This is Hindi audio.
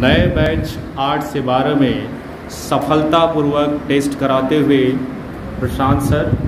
नए बैच 8 से 12 में सफलतापूर्वक टेस्ट कराते हुए प्रशांत सर